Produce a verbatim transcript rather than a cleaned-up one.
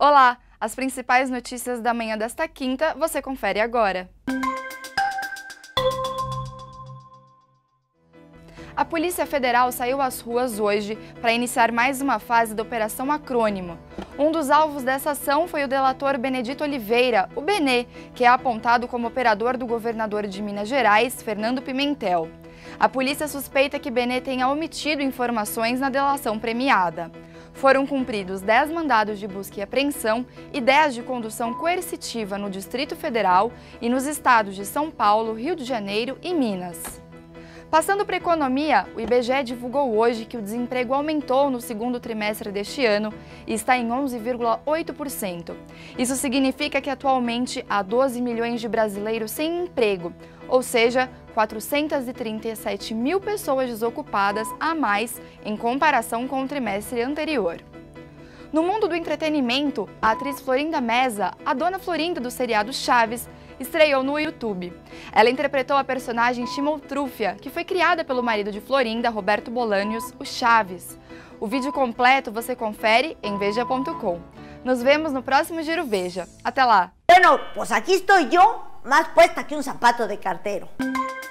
Olá! As principais notícias da manhã desta quinta você confere agora. A Polícia Federal saiu às ruas hoje para iniciar mais uma fase da Operação Acrônimo. Um dos alvos dessa ação foi o delator Benedito Oliveira, o Benê, que é apontado como operador do governador de Minas Gerais, Fernando Pimentel. A polícia suspeita que Benê tenha omitido informações na delação premiada. Foram cumpridos dez mandados de busca e apreensão e dez de condução coercitiva no Distrito Federal e nos estados de São Paulo, Rio de Janeiro e Minas. Passando para a economia, o I B G E divulgou hoje que o desemprego aumentou no segundo trimestre deste ano e está em onze vírgula oito por cento. Isso significa que atualmente há doze milhões de brasileiros sem emprego, ou seja, quatrocentas e trinta e sete mil pessoas desocupadas a mais em comparação com o trimestre anterior. No mundo do entretenimento, a atriz Florinda Meza, a dona Florinda do seriado Chaves, estreou no YouTube. Ela interpretou a personagem Chimoltrúfia, que foi criada pelo marido de Florinda, Roberto Bolanhos, o Chaves. O vídeo completo você confere em veja ponto com. Nos vemos no próximo Giro Veja. Até lá! Bueno, pues aquí estoy yo, más puesta que un zapato de cartero.